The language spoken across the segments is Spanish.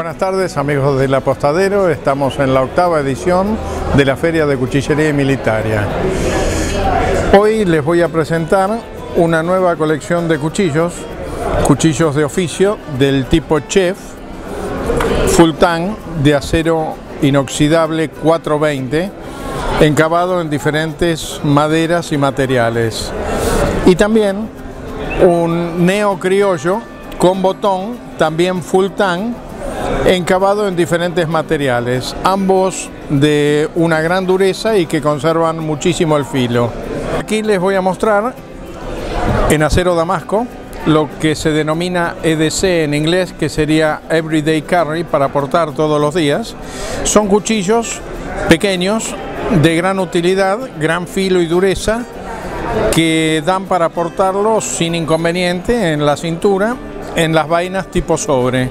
Buenas tardes, amigos del Apostadero. Estamos en la 8ª edición de la Feria de Cuchillería y Militaria. Hoy les voy a presentar una nueva colección de cuchillos de oficio del tipo Chef Full Tang de acero inoxidable 420, encavado en diferentes maderas y materiales. Y también un neo criollo con botón, también Full Tang, encavado en diferentes materiales, ambos de una gran dureza y que conservan muchísimo el filo. Aquí les voy a mostrar en acero damasco lo que se denomina EDC en inglés, que sería Everyday Carry, para portar todos los días. Son cuchillos pequeños de gran utilidad, gran filo y dureza, que dan para portarlos sin inconveniente en la cintura, en las vainas tipo sobre.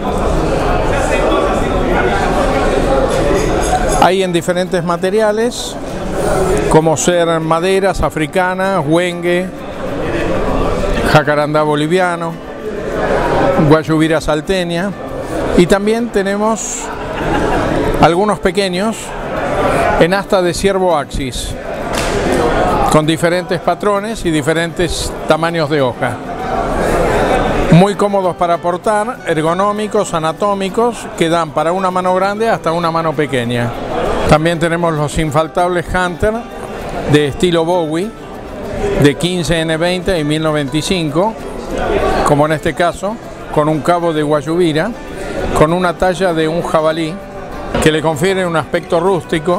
Hay en diferentes materiales, como ser maderas africanas, huengue, jacarandá boliviano, guayubira salteña, y también tenemos algunos pequeños en asta de ciervo axis, con diferentes patrones y diferentes tamaños de hoja. Muy cómodos para portar, ergonómicos, anatómicos, que dan para una mano grande hasta una mano pequeña. También tenemos los infaltables Hunter de estilo Bowie, de 15N20 y 1095, como en este caso, con un cabo de guayubira, con una talla de un jabalí, que le confiere un aspecto rústico,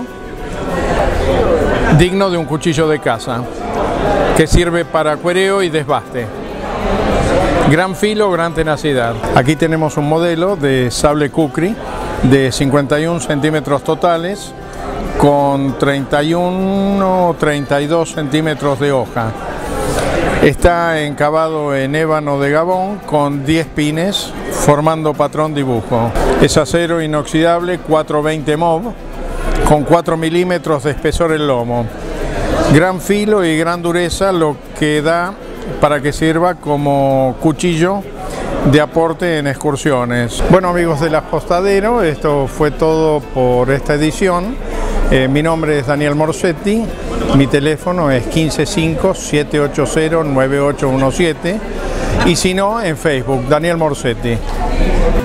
digno de un cuchillo de caza, que sirve para cuereo y desbaste. Gran filo, gran tenacidad. Aquí tenemos un modelo de sable Kukri de 51 centímetros totales, con 31 o 32 centímetros de hoja. Está encavado en ébano de Gabón con 10 pines formando patrón dibujo. Es acero inoxidable 420 MOV con 4 milímetros de espesor el lomo. Gran filo y gran dureza, lo que da para que sirva como cuchillo de aporte en excursiones. Bueno, amigos del Apostadero, esto fue todo por esta edición. Mi nombre es Daniel Morsetti, mi teléfono es 155-780-9817 y si no, en Facebook, Daniel Morsetti.